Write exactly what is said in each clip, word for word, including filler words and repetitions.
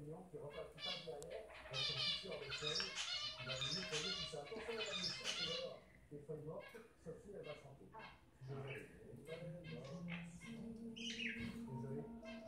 client qui repart tout part derrière, avec son fixeur de feuilles, il va venir poser tout ça. Attention à la mission, c'est d'avoir des feuilles mortes, Sophie, elle va chanter. Désolé. Désolé.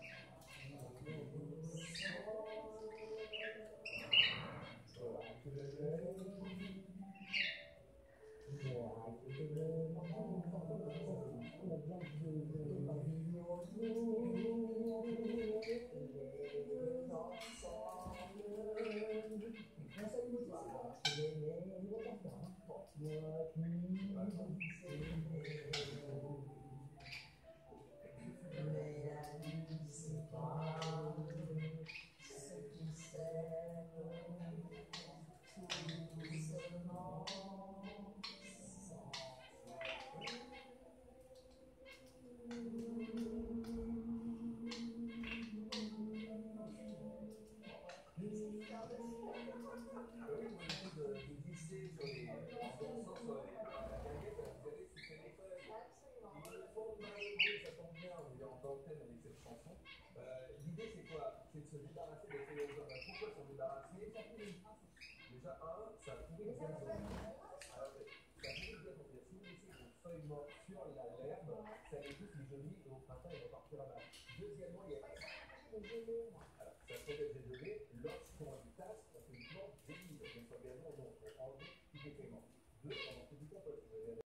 L'idée c'est quoi? C'est de se débarrasser des feuilles au jardin. Pourquoi s'en débarrasser? Déjà, un, ça pourrit le gazon. Ça pourrit le gazon. Si vous laissez vos feuilles mortes sur l'herbe, ça les pousse les gelées et au printemps, ils repartent à bas. Deuxièmement, il y a. Alors, ça protège les gelées. Lorsqu'on les tasse, on fait une plante délivre. Donc, sur le gazon, on enlève tous les paiements. Deux, on